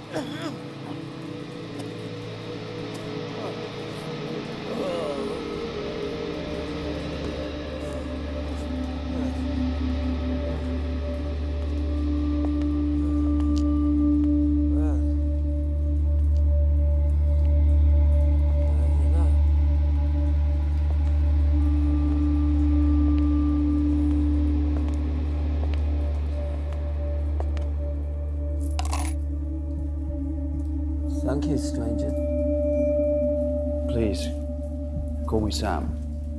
Thank you, stranger. Please, call me Sam.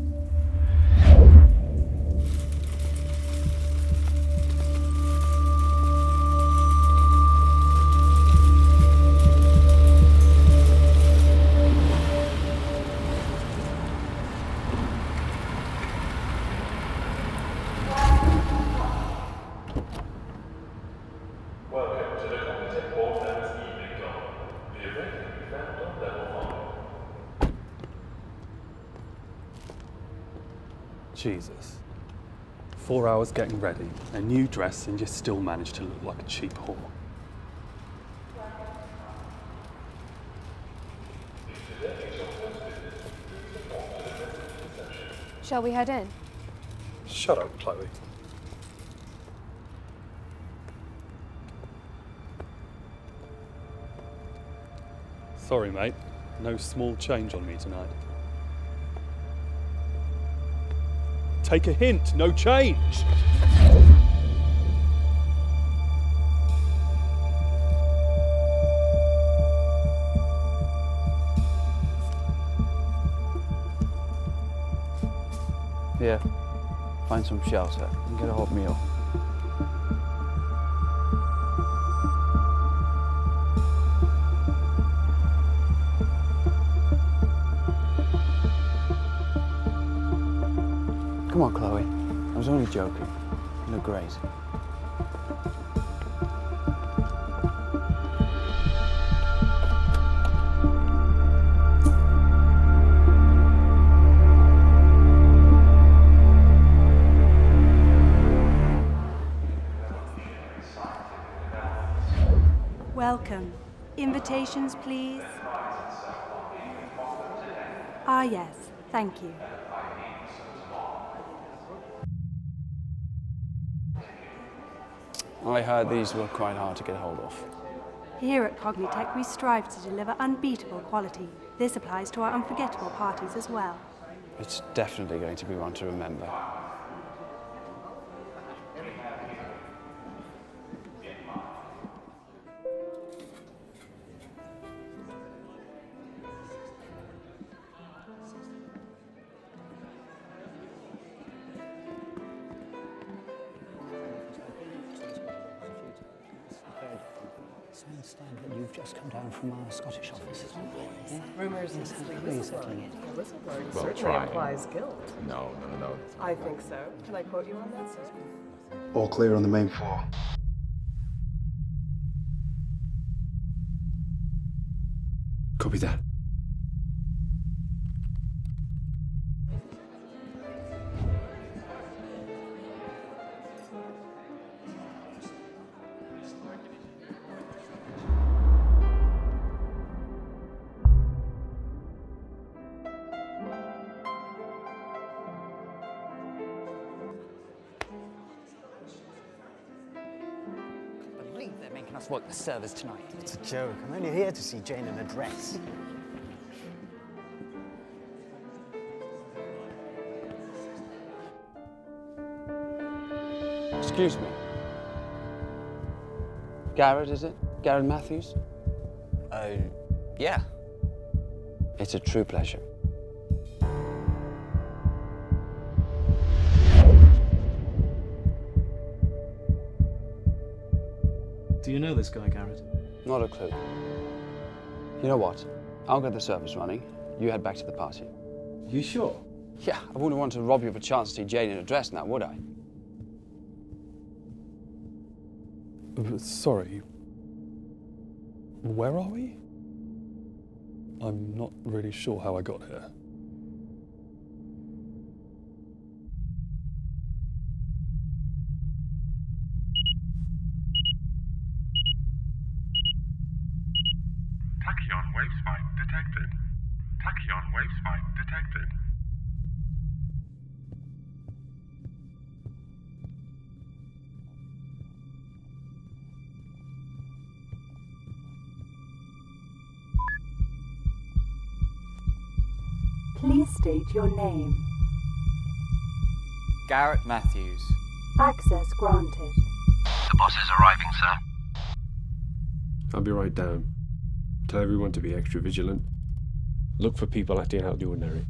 Welcome to the CogniTech board members evening club. The event can be found on level 5. Jesus. 4 hours getting ready, a new dress, and you still manage to look like a cheap whore. Shall we head in? Shut up, Chloe. Sorry, mate. No small change on me tonight. Take a hint, no change! Here, find some shelter and get a hot meal. Come on, Chloe. I was only joking. You look great. Welcome. Invitations, please. Ah, yes. Thank you. I heard these were quite hard to get hold of. Here at CogniTech, we strive to deliver unbeatable quality. This applies to our unforgettable parties as well. It's definitely going to be one to remember. I understand that you've just come down from our Scottish office. Yeah? Rumors is whistleblowing. Whistleblowing Well, certainly trying. implies guilt. No. I think so. Can I quote you on that, sir? All clear on the main floor. Copy that. They're making us work the servers tonight. It's a joke. I'm only here to see Jane in a dress. Excuse me. Garrett, is it? Garrett Matthews? Yeah. It's a true pleasure. Do you know this guy, Garrett? Not a clue. You know what? I'll get the service running. You head back to the party. You sure? Yeah, I wouldn't want to rob you of a chance to see Jane in a dress now, would I? Sorry. Where are we? I'm not really sure how I got here. Tachyon wave spike detected. Tachyon wave spike detected. Please state your name. Garrett Matthews. Access granted. The boss is arriving, sir. I'll be right down. Tell everyone to be extra vigilant. Look for people acting out of the ordinary.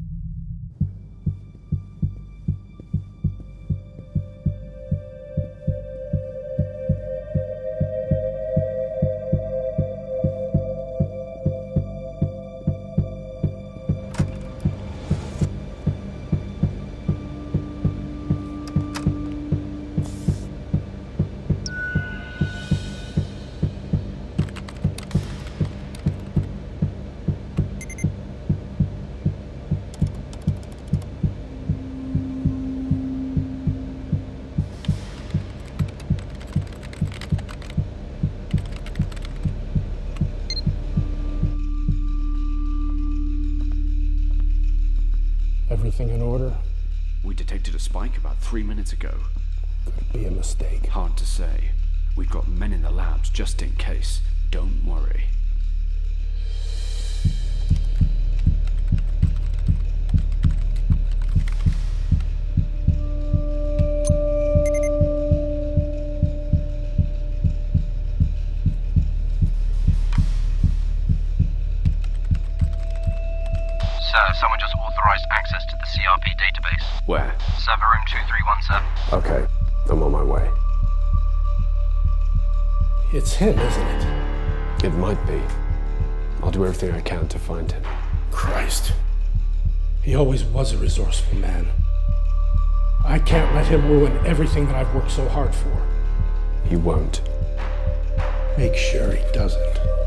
Everything in order? We detected a spike about 3 minutes ago. Could be a mistake. Hard to say. We've got men in the labs just in case. Don't worry. Someone just authorized access to the CRP database. Where? Server room 231, sir. Okay, I'm on my way. It's him, isn't it? It might be. I'll do everything I can to find him. Christ. He always was a resourceful man. I can't let him ruin everything that I've worked so hard for. He won't. Make sure he doesn't.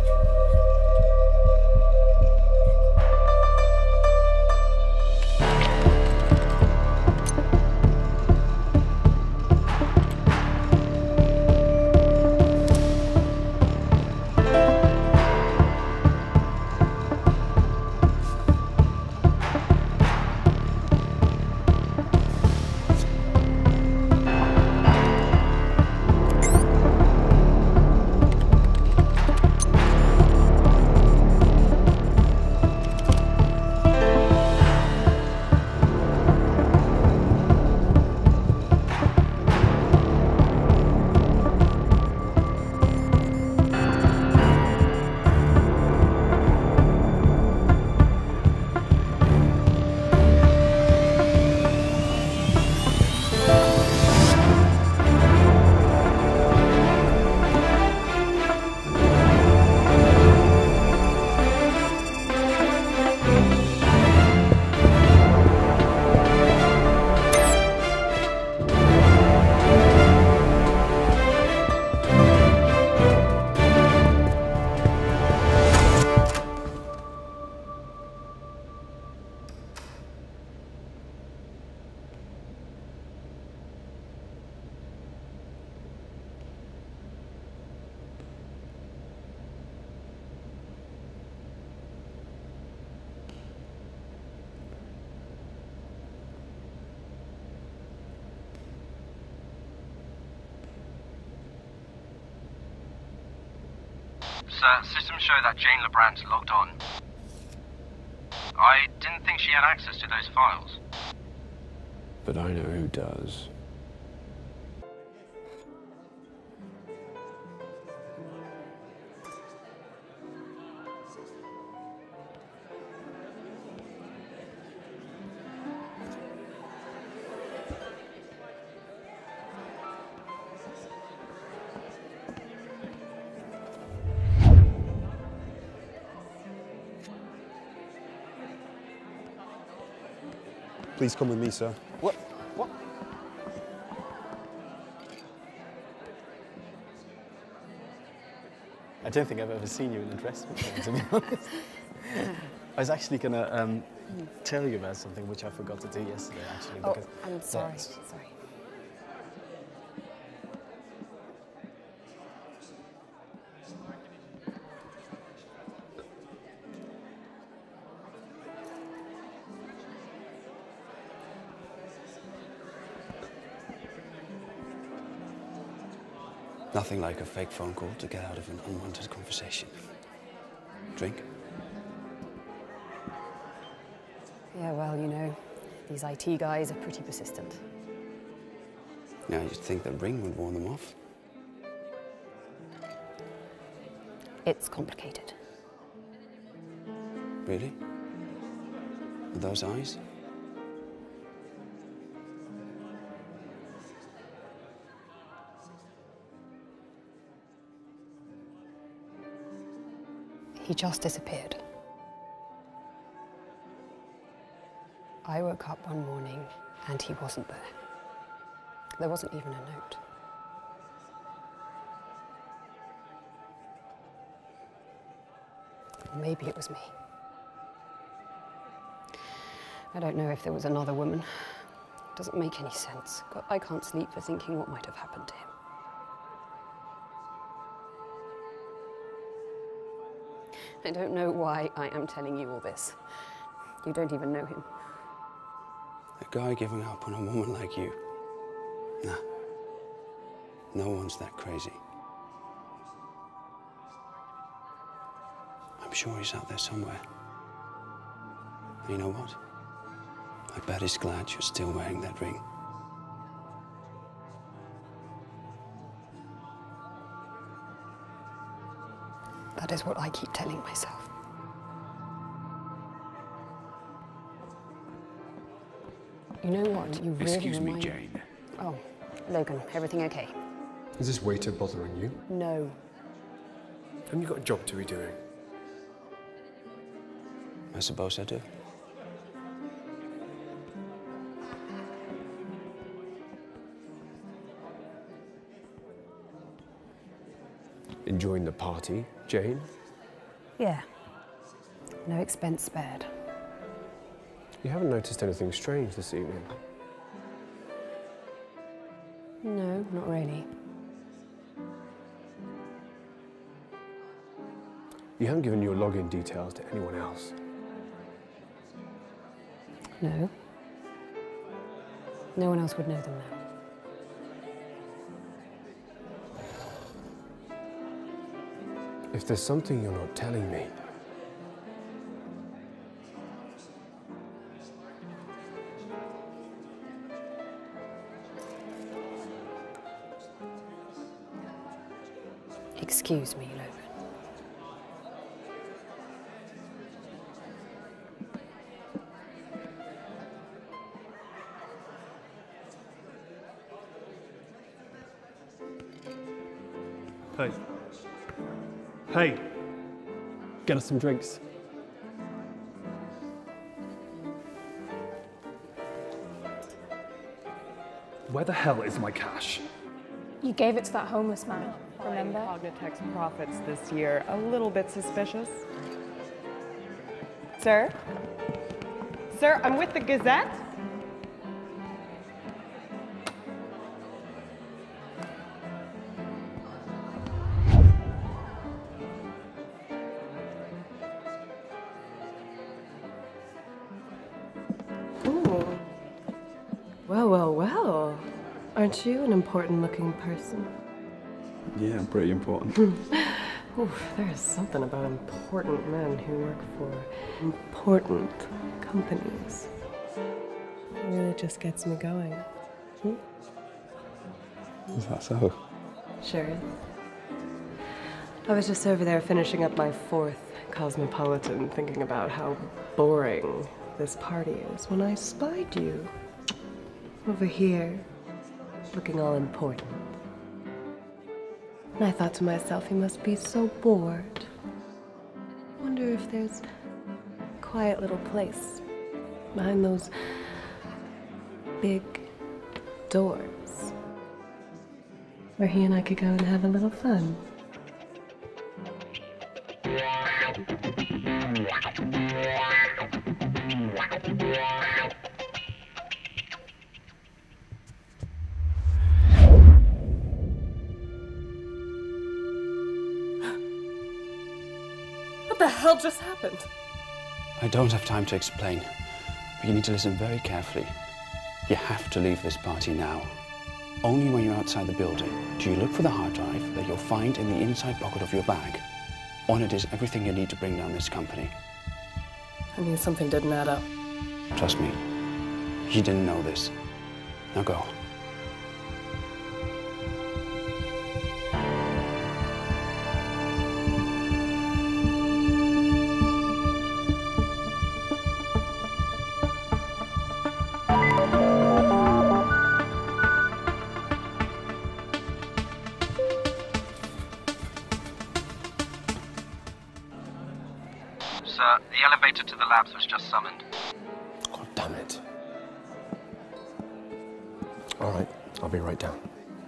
Sir, systems show that Jane LeBrand's logged on. I didn't think she had access to those files. But I know who does. Please come with me, sir. What? I don't think I've ever seen you in a dress before, to be honest. I was actually going to tell you about something which I forgot to do yesterday, actually. Oh, I'm sorry. Sorry. Nothing like a fake phone call to get out of an unwanted conversation. Drink? Yeah, well, you know, these IT guys are pretty persistent. Now, you'd think the ring would warn them off. It's complicated. Really? With those eyes? He just disappeared. I woke up one morning and he wasn't there. There wasn't even a note. Maybe it was me. I don't know if there was another woman. It doesn't make any sense. God, I can't sleep for thinking what might have happened to him. I don't know why I am telling you all this. You don't even know him. A guy giving up on a woman like you. Nah. No one's that crazy. I'm sure he's out there somewhere. And you know what? I bet he's glad you're still wearing that ring. That is what I keep telling myself. You know what? You really Excuse me, remind... Jane. Oh, Logan, everything okay? Is this waiter bothering you? No. Haven't you got a job to be doing? I suppose I do. Enjoying the party, Jane? Yeah. No expense spared. You haven't noticed anything strange this evening? No, not really. You haven't given your login details to anyone else? No. No one else would know them now. If there's something you're not telling me, excuse me, Logan. Hey. Hey. Get us some drinks. Where the hell is my cash? You gave it to that homeless man, remember? CogniTech's profits this year a little bit suspicious. Sir? Sir, I'm with the Gazette. Ooh. Well, well, well. Aren't you an important-looking person? Yeah, I'm pretty important. Oof, there is something about important men who work for important companies. It really just gets me going. Is that so? Sure is. I was just over there finishing up my 4th Cosmopolitan, thinking about how boring this party is, when I spied you over here, looking all important. And I thought to myself, he must be so bored. Wonder if there's a quiet little place behind those big doors where he and I could go and have a little fun. What the hell just happened? I don't have time to explain, but you need to listen very carefully. You have to leave this party now. Only when you're outside the building do you look for the hard drive that you'll find in the inside pocket of your bag. On it is everything you need to bring down this company. I knew something didn't add up. Trust me, you didn't know this. Now go. Sir, the elevator to the labs was just summoned. God damn it. All right, I'll be right down.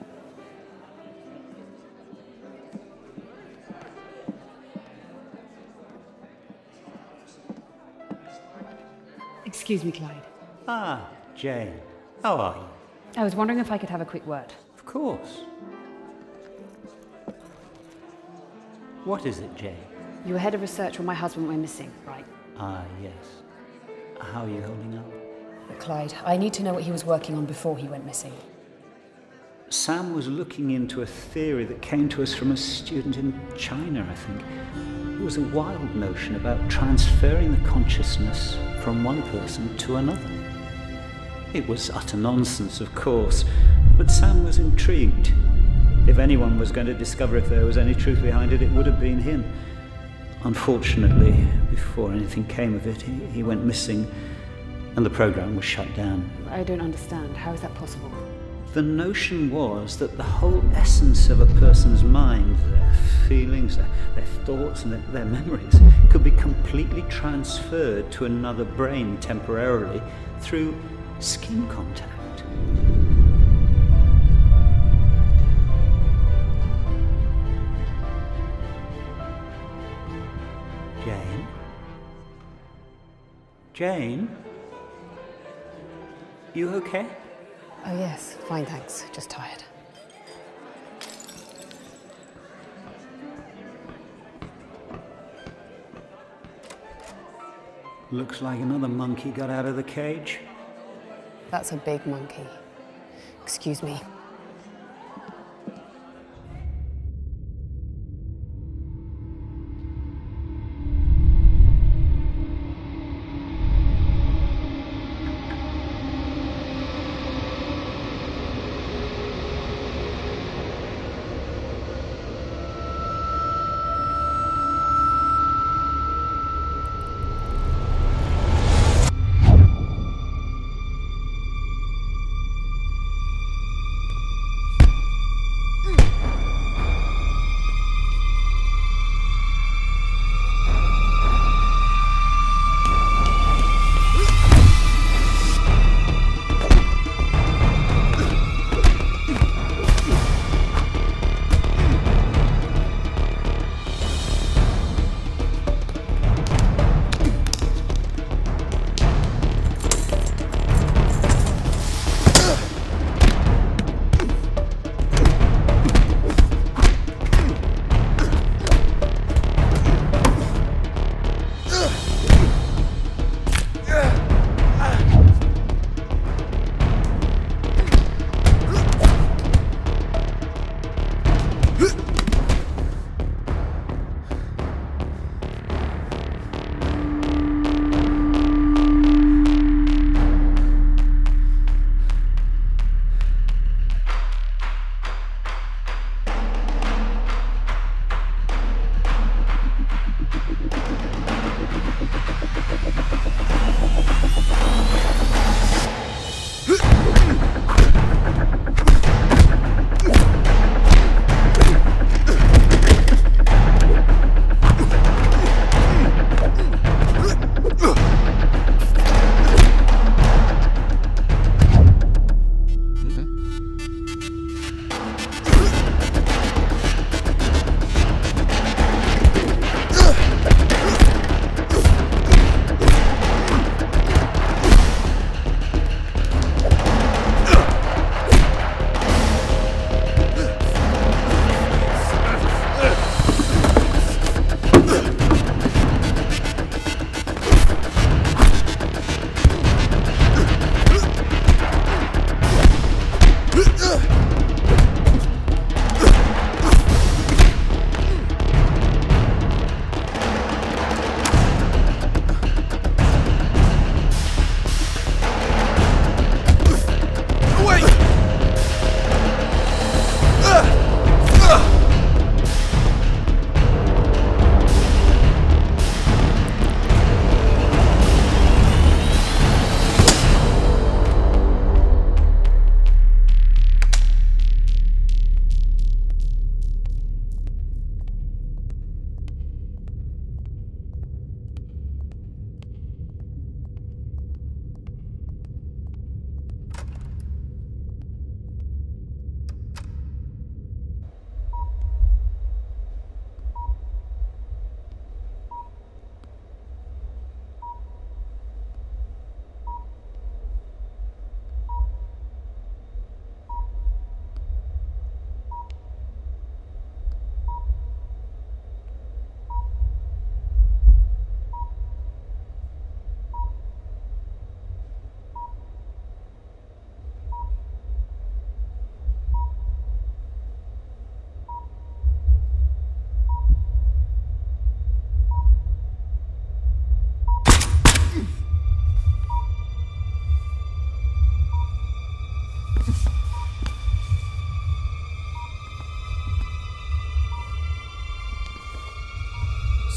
Excuse me, Clyde. Ah, Jane. How are you? I was wondering if I could have a quick word. Of course. What is it, Jane? You were head of research when my husband went missing, right? Ah, yes. How are you holding up? But Clyde, I need to know what he was working on before he went missing. Sam was looking into a theory that came to us from a student in China, I think. It was a wild notion about transferring the consciousness from one person to another. It was utter nonsense, of course, but Sam was intrigued. If anyone was going to discover if there was any truth behind it, it would have been him. Unfortunately, before anything came of it, he went missing, and the program was shut down. I don't understand. How is that possible? The notion was that the whole essence of a person's mind, their feelings, their thoughts, and their memories could be completely transferred to another brain temporarily through skin contact. Jane? Jane? You okay? Oh yes, fine thanks. Just tired. Looks like another monkey got out of the cage. That's a big monkey. Excuse me.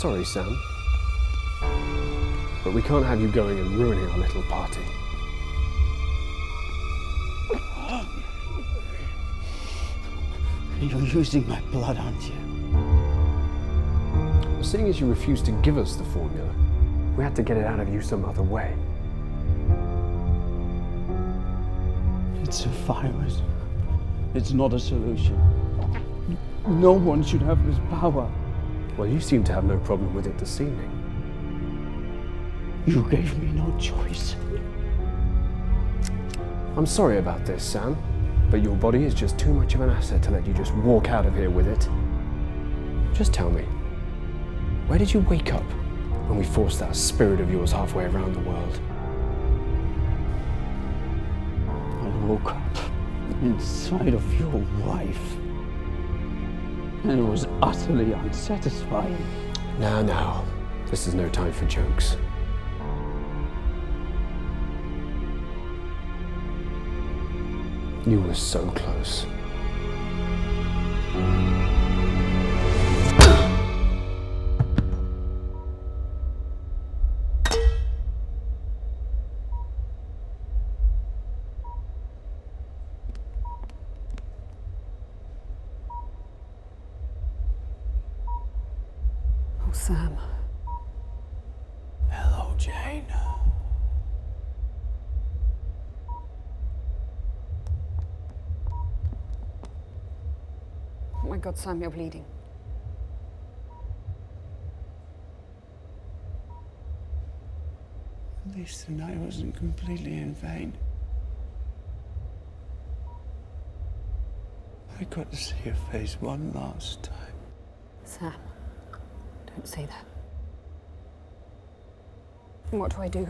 sorry, Sam. But we can't have you going and ruining our little party. You're using my blood, aren't you? Seeing as you refused to give us the formula, we had to get it out of you some other way. It's a virus. It's not a solution. No one should have this power. Well, you seem to have no problem with it this evening. You gave me no choice. I'm sorry about this, Sam, but your body is just too much of an asset to let you just walk out of here with it. Just tell me, where did you wake up when we forced that spirit of yours halfway around the world? I woke up inside of your wife, and it was utterly unsatisfying. Now, this is no time for jokes. You were so close. Oh, Sam. Hello, Jane. Oh my God, Sam, you're bleeding. At least the night wasn't completely in vain. I got to see your face one last time. Sam, don't say that. What do I do?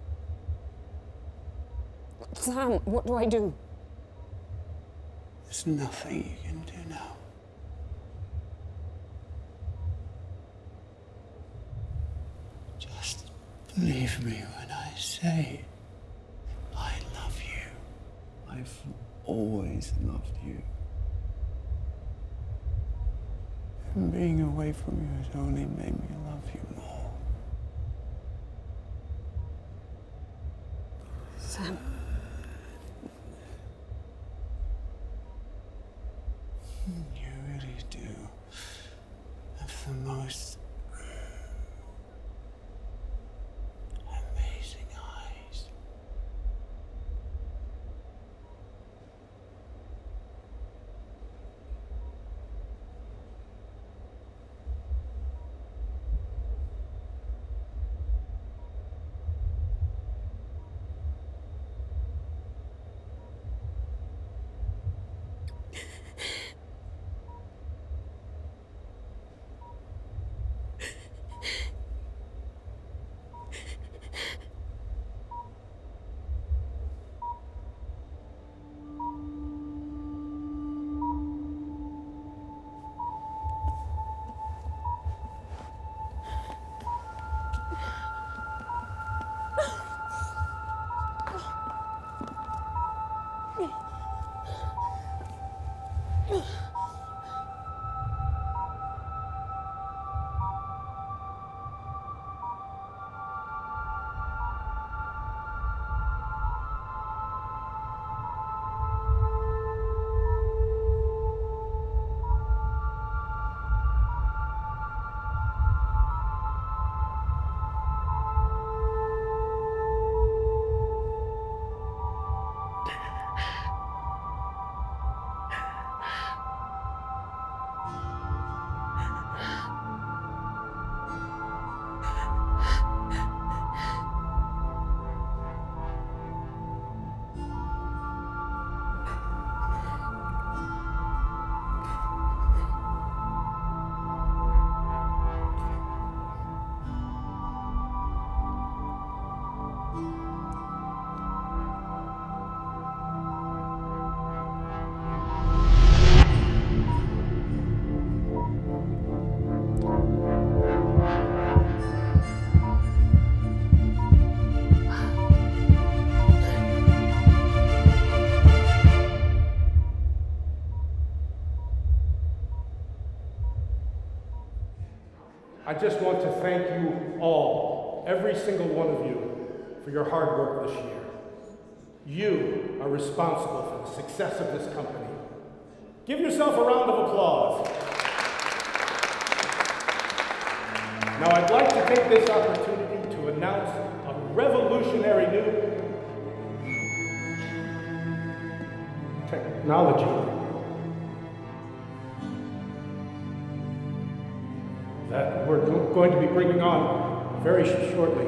Sam, what do I do? There's nothing you can do now. Just believe me when I say I love you. I've always loved you. And being away from you has only made me love you more. Sam. You really do have the most amazing eyes. just want to thank you all, every single one of you, for your hard work this year. You are responsible for the success of this company. Give yourself a round of applause. Now I'd like to take this opportunity to announce a revolutionary new technology that we're going to be bringing on very shortly.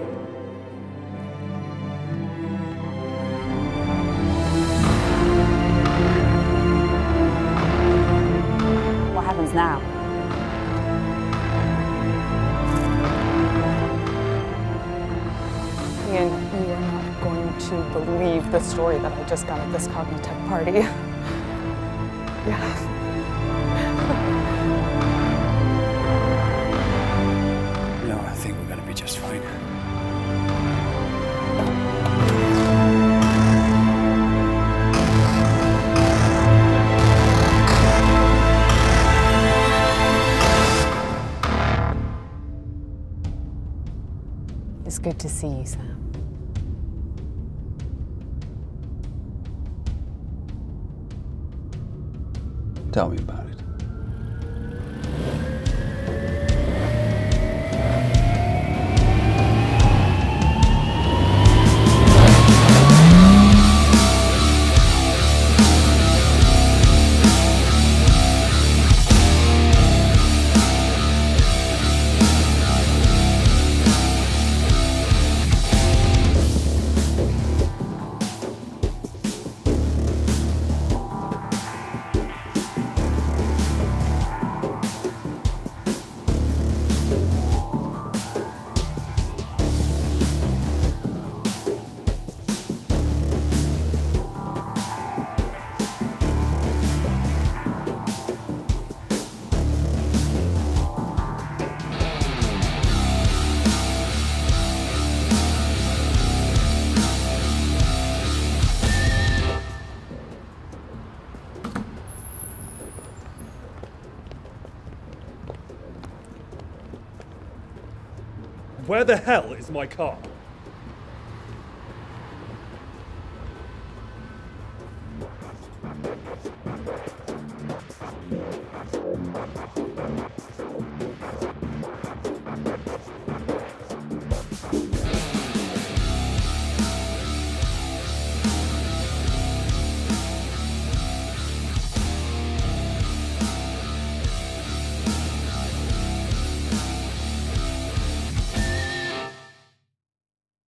What happens now? Ian, you are not going to believe the story that I just got at this CogniTech party. Yeah. No, I think we're going to be just fine. It's good to see you, Sam. Tell me about it. Where the hell is my car?